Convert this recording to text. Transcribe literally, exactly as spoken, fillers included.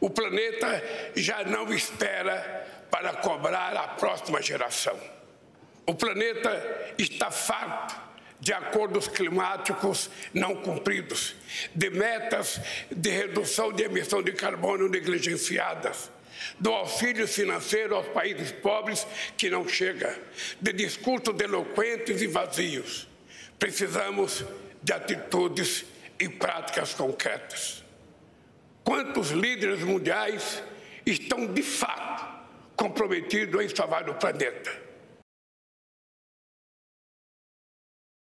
O planeta já não espera para cobrar a próxima geração. O planeta está farto de acordos climáticos não cumpridos, de metas de redução de emissão de carbono negligenciadas, do auxílio financeiro aos países pobres que não chega, de discursos eloquentes e vazios. Precisamos de atitudes e práticas concretas. Quantos líderes mundiais estão, de fato, comprometidos em salvar o planeta?